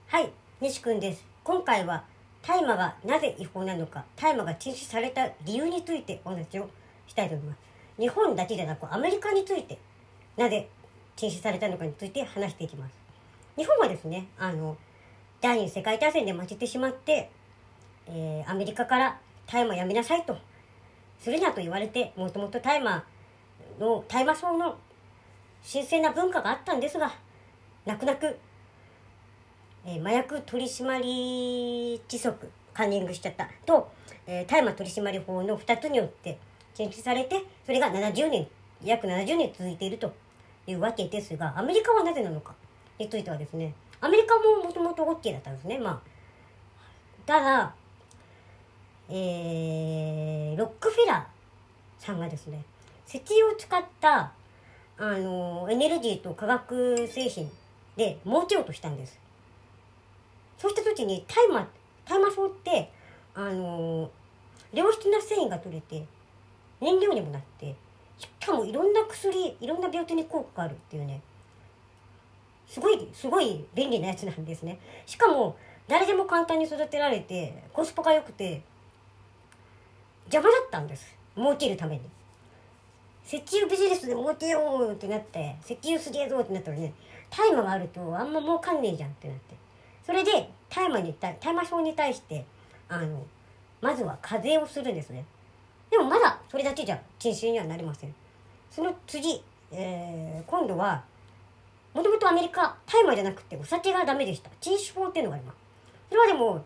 はい、西くんです。今回は大麻がなぜ違法なのか、大麻が禁止された理由についてお話をしたいと思います。日本だけじゃなくアメリカについてなぜ禁止されたのかについて話していきます。日本はですね、第二次世界大戦で負けてしまって、アメリカから大麻やめなさいとするなと言われて、もともと大麻草の神聖な文化があったんですが、泣く泣く麻薬取締規則カンニングしちゃったと、大麻取締法の2つによって禁止されて、それが約70年続いているというわけですが、アメリカはなぜなのかについてはですね、アメリカももともと OK だったんですね。ただ、ロックフェラーさんがですね、石油を使ったエネルギーと化学製品で儲けようとしたんです。そうした時に大麻草って良質な繊維が取れて燃料にもなって、しかもいろんな薬、いろんな病気に効果があるっていうね、すごい便利なやつなんですね。しかも誰でも簡単に育てられてコスパが良くて邪魔だったんです、儲けるために。石油ビジネスで儲けようってなって、石油すげえぞってなったらね、大麻があるとあんま儲かんねえじゃんってなって、それで大麻草に対してまずは課税をするんですね。でもまだそれだけじゃ禁止にはなりません。その次、今度はもともとアメリカ大麻じゃなくてお酒がダメでした。禁酒法っていうのがあります。それはでも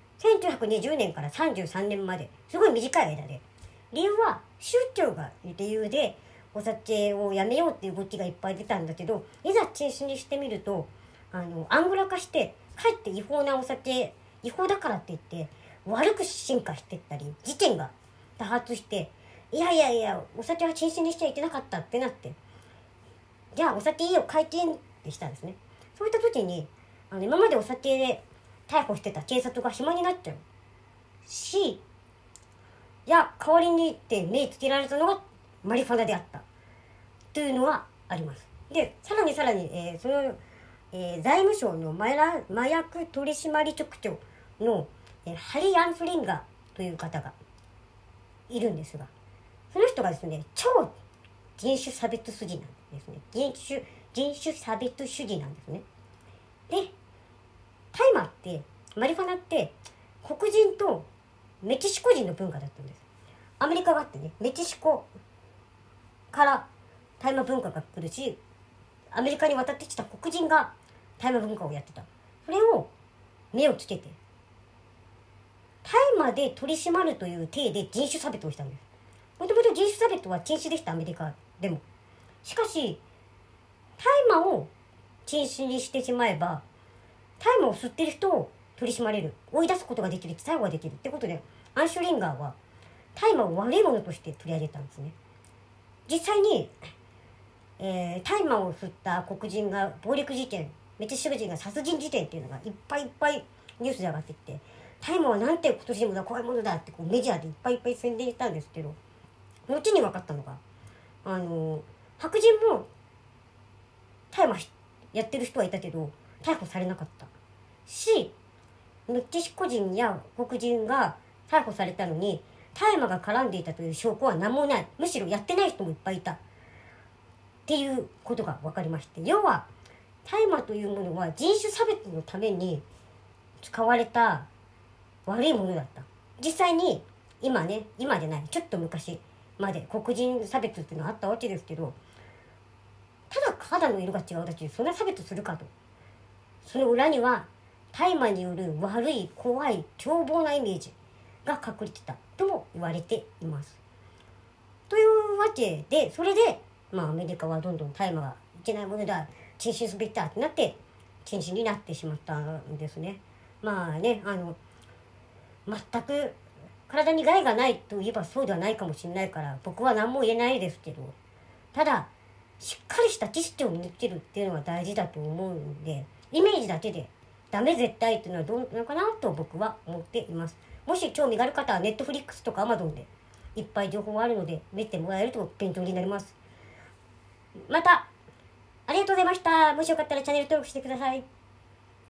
1920年から33年まですごい短い間で、理由は宗教が理由でお酒をやめようっていう動きがいっぱい出たんだけど、いざ禁止にしてみるとアングラ化して、かえって違法なお酒、違法だからって言って悪く進化していったり、事件が多発して、いやお酒は禁止にしちゃいけなかったってなって、じゃあお酒いいよ解禁ってしたんですね。そういった時に今までお酒で逮捕してた警察が暇になっちゃうし、いや代わりにって目つけられたのがマリファナであったというのはあります。でさらに、その財務省の麻薬取締局長の、ハリー・アンスリンガーという方がいるんですが、その人がですね、超人種差別主義なんですね。人種差別主義なんですね。で、大麻ってマリファナって黒人とメキシコ人の文化だったんです。アメリカがあってね、メキシコから大麻文化が来るし、アメリカに渡ってきた黒人が大麻文化をやってた。それを目をつけて大麻で取り締まるという体で人種差別をしたんです。もともと人種差別は禁止でした、アメリカでも。しかし大麻を禁止にしてしまえば、大麻を吸ってる人を取り締まれる、追い出すことができる、逮捕ができるってことで、アンシュリンガーは大麻を悪いものとして取り上げたんですね。実際に、大麻を吸った黒人が暴力事件、メキシコ人が殺人事件っていうのがいっぱいニュースで上がってきて、大麻はなんて今年もだ怖いものだってこうメディアでいっぱい宣伝したんですけど、後に分かったのが白人も大麻やってる人はいたけど逮捕されなかったし、メキシコ人や黒人が逮捕されたのに大麻が絡んでいたという証拠は何もない、むしろやってない人もいっぱいいたっていうことが分かりまして、要は大麻というものは人種差別のために使われた悪いものだった。実際に今じゃない、ちょっと昔まで黒人差別っていうのはあったわけですけど、ただ肌の色が違うだけでそんな差別するかと。その裏には大麻による悪い怖い凶暴なイメージが隠れてたとも言われています。というわけで、それでアメリカはどんどん大麻がいけないものだ、禁止すべきだってなって禁止になってしまったんですね。全く体に害がないといえばそうではないかもしれないから僕は何も言えないですけど、ただしっかりした知識を身につけるっていうのは大事だと思うんで、イメージだけでダメ絶対っていうのはどうなのかなと僕は思っています。もし興味がある方はネットフリックスとかアマゾンでいっぱい情報があるので見てもらえると勉強になります。またありがとうございました。もしよかったらチャンネル登録してください。